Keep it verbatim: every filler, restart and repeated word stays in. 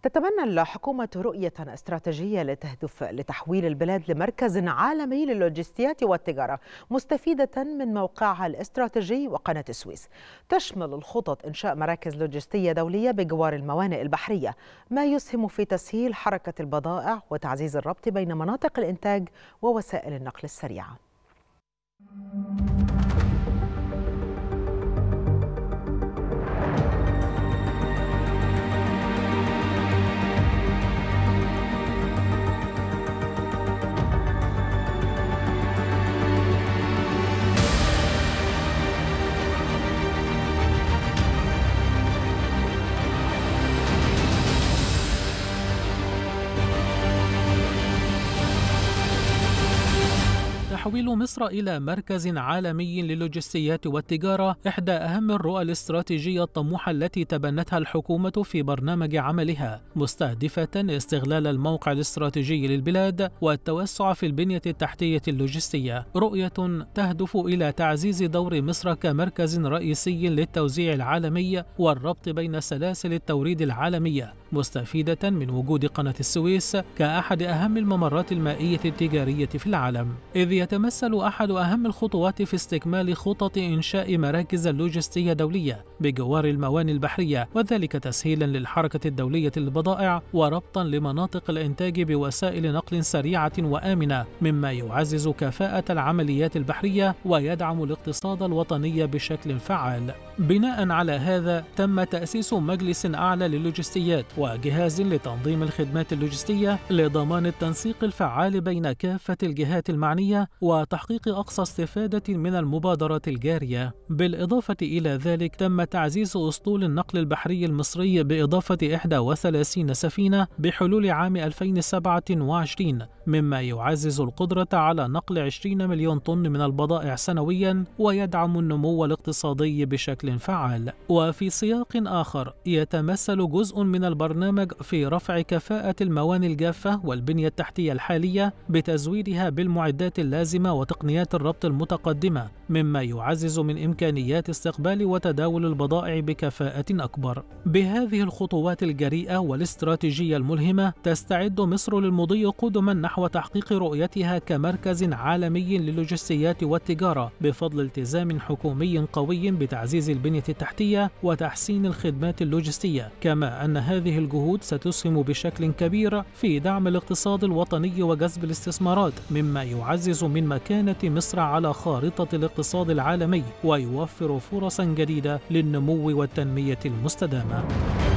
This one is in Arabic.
تتبنى الحكومة رؤية استراتيجية لتهدف لتحويل البلاد لمركز عالمي للوجستيات والتجارة، مستفيدة من موقعها الاستراتيجي وقناة السويس. تشمل الخطط إنشاء مراكز لوجستية دولية بجوار الموانئ البحرية، ما يسهم في تسهيل حركة البضائع وتعزيز الربط بين مناطق الإنتاج ووسائل النقل السريعة. تحويل مصر إلى مركز عالمي للوجستيات والتجارة إحدى أهم الرؤى الاستراتيجية الطموحة التي تبنتها الحكومة في برنامج عملها، مستهدفة استغلال الموقع الاستراتيجي للبلاد والتوسع في البنية التحتية اللوجستية. رؤية تهدف إلى تعزيز دور مصر كمركز رئيسي للتوزيع العالمي والربط بين سلاسل التوريد العالمية، مستفيدة من وجود قناة السويس كأحد أهم الممرات المائية التجارية في العالم، إذ يتمثل أحد أهم الخطوات في استكمال خطط إنشاء مراكز لوجستية دولية بجوار الموانئ البحرية، وذلك تسهيلا للحركة الدولية للبضائع وربطا لمناطق الإنتاج بوسائل نقل سريعة وآمنة، مما يعزز كفاءة العمليات البحرية ويدعم الاقتصاد الوطني بشكل فعال. بناء على هذا تم تأسيس مجلس أعلى للوجستيات وجهاز لتنظيم الخدمات اللوجستية لضمان التنسيق الفعال بين كافة الجهات المعنية وتحقيق أقصى استفادة من المبادرات الجارية. بالإضافة إلى ذلك تم تعزيز أسطول النقل البحري المصري بإضافة إحدى وثلاثين سفينة بحلول عام ألفين وسبعة وعشرين، مما يعزز القدرة على نقل عشرين مليون طن من البضائع سنويا ويدعم النمو الاقتصادي بشكل فعال. وفي سياق آخر يتمثل جزء من البرنامج في رفع كفاءة الموانئ الجافة والبنية التحتية الحالية بتزويدها بالمعدات اللازمة وتقنيات الربط المتقدمة، مما يعزز من إمكانيات استقبال وتداول البضائع بكفاءة أكبر. بهذه الخطوات الجريئة والاستراتيجية الملهمة تستعد مصر للمضي قدما نحو تحقيق رؤيتها كمركز عالمي للوجستيات والتجارة بفضل التزام حكومي قوي بتعزيز البنية التحتية وتحسين الخدمات اللوجستية، كما أن هذه الجهود ستسهم بشكل كبير في دعم الاقتصاد الوطني وجذب الاستثمارات، مما يعزز من مكانة مصر على خارطة الاقتصاد العالمي ويوفر فرصا جديدة للنمو والتنمية المستدامة.